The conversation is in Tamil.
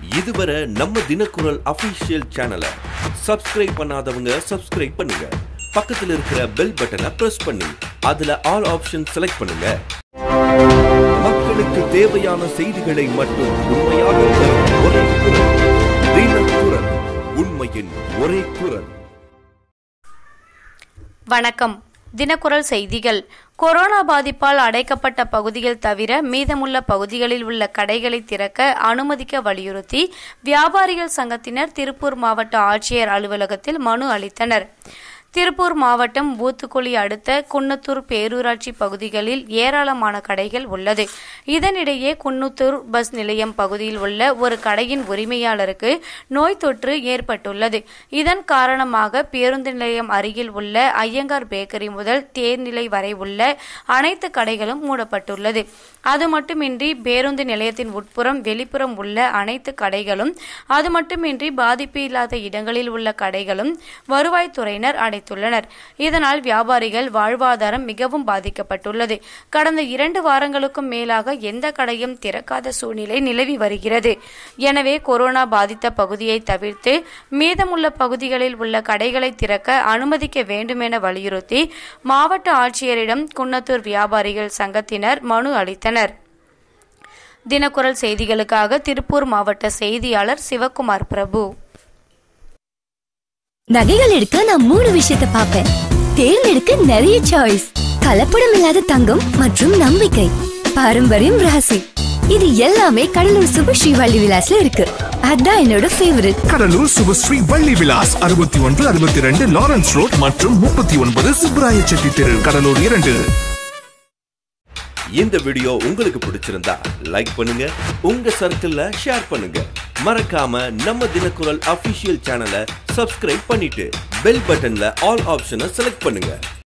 இதுவரை நம்ம தினக்குரல் அபிஷியல் சேனலை சப்ஸ்கிரைப் பண்ணாதவங்க சப்ஸ்கிரைப் பண்ணுங்க. பக்கத்துல இருக்கிற பெல் பட்டனை பிரஸ் பண்ணி அதுல ஆல் ஆப்ஷன் செலக்ட் பண்ணுங்க. மக்களுக்கு தேவையான செய்திகளை மட்டும் உண்மையாக தரும் ஒரே குரல் தினக்குரல், உண்மையின் ஒரே குரல். வணக்கம். தினக்குரல் செய்திகள். கொரோனா பாதிப்பால் அடைக்கப்பட்ட பகுதிகள் தவிர மீதமுள்ள பகுதிகளில் உள்ள கடைகளை திறக்க அனுமதிக்க வலியுறுத்தி வியாபாரிகள் சங்கத்தினர் திருப்பூர் மாவட்ட ஆட்சியர் அலுவலகத்தில் மனு அளித்தனர். திருப்பூர் மாவட்டம் ஊத்துக்குளி அடுத்த குன்னத்தூர் பேரூராட்சி பகுதிகளில் ஏராளமான கடைகள் உள்ளது. இதனிடையே குன்னத்தூர் பஸ் நிலையம் பகுதியில் உள்ள ஒரு கடையின் உரிமையாளருக்கு நோய் தொற்று ஏற்பட்டுள்ளது. இதன் காரணமாக பேருந்து நிலையம் அருகில் உள்ள ஐயங்கார் பேக்கரி முதல் தேர்நிலை வரை உள்ள அனைத்து கடைகளும் மூடப்பட்டுள்ளது. அது மட்டுமின்றி பேருந்து நிலையத்தின் உட்புறம் வெளிப்புறம் உள்ள அனைத்து கடைகளும், அது மட்டுமின்றி பாதிப்பு இல்லாத இடங்களில் உள்ள கடைகளும் வருவாய்த்துறையினர் அடைத்துள்ளனர். இதனால் வியாபாரிகள் வாழ்வாதாரம் மிகவும் பாதிக்கப்பட்டுள்ளது. கடந்த 2 வாரங்களுக்கும் மேலாக எந்த கடையும் திறக்காத சூழ்நிலை நிலவி வருகிறது. எனவே கொரோனா பாதித்த பகுதியை தவிர்த்து மீதமுள்ள பகுதிகளில் உள்ள கடைகளை திறக்க அனுமதிக்க வேண்டும் என வலியுறுத்தி மாவட்ட ஆட்சியரிடம் குன்னத்தூர் வியாபாரிகள் சங்கத்தினர் மனு அளித்தனர். தினக்குரல் செய்திகளுக்காக திருப்பூர் மாவட்ட செய்தியாளர் சிவகுமார் பிரபு. நகைகள் எடுக்க நான் 3 விஷயத்தை பார்ப்பேன். தேர்ந்தெடுக்க நிறைய சாய்ஸ், கலப்படம் இல்லாத தங்கம் மற்றும் நம்பிக்கை, பாரம்பரியம், ரகசியம். இது எல்லாமே கடலூர் சுபஸ்ரீ வள்ளி விலாஸ்ல இருக்கு. அதான் என்னோட favourite. Cuddalore Subasri Valli Vilas 61, 62 Lawrence Road மற்றும் 39 சுப்ராய செட்டி தெரு, கடலூர் 2. இந்த வீடியோ உங்களுக்கு பிடிச்சிருந்தா லைக் பண்ணுங்க, உங்க சர்க்கிள்ல ஷேர் பண்ணுங்க. மறக்காம நம்ம தினக்குரல் அபிஷியல் சேனலை சப்ஸ்கிரைப் பண்ணிட்டு பெல் பட்டன்ல ஆல் ஆப்ஷனை செலக்ட் பண்ணுங்க.